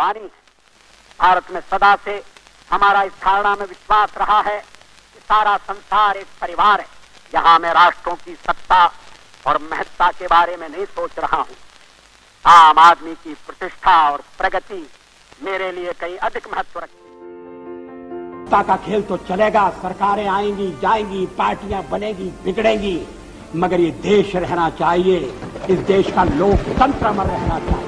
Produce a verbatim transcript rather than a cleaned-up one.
वाणी है। भारत में सदा से हमारा इस धारणा में विश्वास रहा है कि सारा संसार एक परिवार है। यहाँ मैं राष्ट्रों की सत्ता और महत्ता के बारे में नहीं सोच रहा हूँ। आम आदमी की प्रतिष्ठा और प्रगति मेरे लिए कहीं अधिक महत्व रखती है। सत्ता का खेल तो चलेगा, सरकारें आएंगी जाएंगी, पार्टियां बनेगी बिगड़ेंगी, मगर ये देश रहना चाहिए, इस देश का लोकतंत्र अमर रहना चाहिए।